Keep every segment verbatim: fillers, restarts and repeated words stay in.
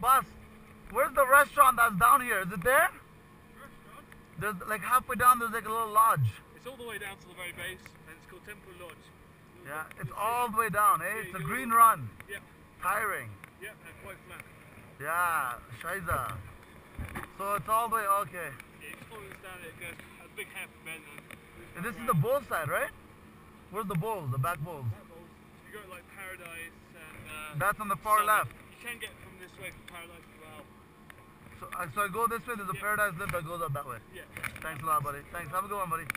Boss, where's the restaurant that's down here? Is it there? Restaurant? There's like halfway down. There's like a little lodge. It's all the way down to the very base, and it's called Temple Lodge. You'll Yeah, go, it's you'll all see the way down, eh? Yeah, It's you a go green all- run. Yeah, Tiring. yeah, and quite flat. Yeah, Shiza. So it's all the way, okay. Yeah, you just follow this down there, it goes a big half bend and moves And this is around. the bowl side, right? Where's the bowls, the back bowls? That bowls. So you go to like Paradise and uh, That's on the far Summit. left. You can get from this way from Paradise as well. So, uh, so I go this way, there's a Yeah. paradise lift that goes up that way. Yeah. Thanks a lot, buddy. Thanks, have a good one, buddy.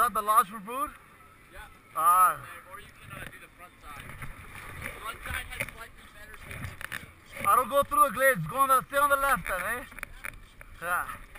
that the lodge for food? Yeah. Ah. Or you can uh, do the front side. The front side has slightly better safety. I don't go through the glades. Go on the, stay on the left then, eh? Yeah.